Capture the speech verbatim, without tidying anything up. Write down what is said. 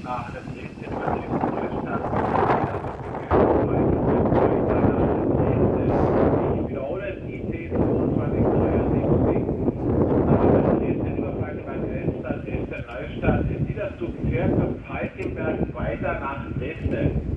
nach Dresden über Dresden-Neustadt. Ich wiederhole, die zehn fünfundzwanzig dreiundsechzig. Aber Dresden-Überfahrt über Grenz, Dresden-Neustadt, Niederzug fährt von Falkenberg weiter nach Dresden.